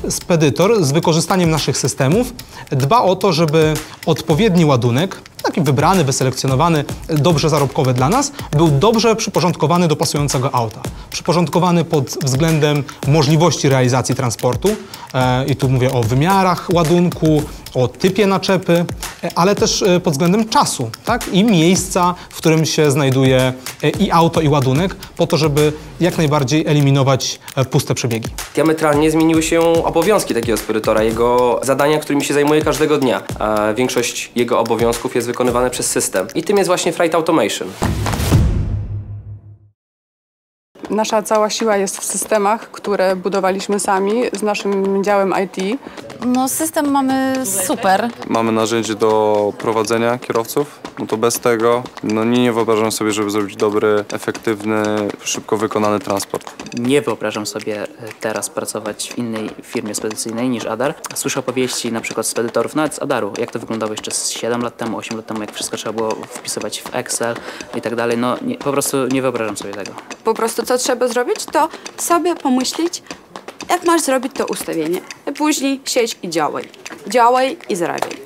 spedytor z wykorzystaniem naszych systemów dba o to, żeby odpowiedni ładunek, taki wybrany, wyselekcjonowany, dobrze zarobkowy dla nas, był dobrze przyporządkowany do pasującego auta. Przyporządkowany pod względem możliwości realizacji transportu. I tu mówię o wymiarach ładunku, o typie naczepy, ale też pod względem czasu, tak? I miejsca, w którym się znajduje i auto, i ładunek, po to, żeby jak najbardziej eliminować puste przebiegi. Diametralnie zmieniły się obowiązki takiego spedytora, jego zadania, którymi się zajmuje każdego dnia. A większość jego obowiązków jest wykonywana przez system. I tym jest właśnie Freight Automation. Nasza cała siła jest w systemach, które budowaliśmy sami z naszym działem IT. No system mamy super. Mamy narzędzie do prowadzenia kierowców, no to bez tego nie wyobrażam sobie, żeby zrobić dobry, efektywny, szybko wykonany transport. Nie wyobrażam sobie teraz pracować w innej firmie spedycyjnej niż Adar. Słyszę opowieści na przykład spedytorów, nawet z Adaru, jak to wyglądało jeszcze 7 lat temu, 8 lat temu, jak wszystko trzeba było wpisywać w Excel i tak dalej. No po prostu nie wyobrażam sobie tego. Po prostu co trzeba zrobić, to sobie pomyśleć, jak masz zrobić to ustawienie. A później siedź i działaj. Działaj i zarabiaj.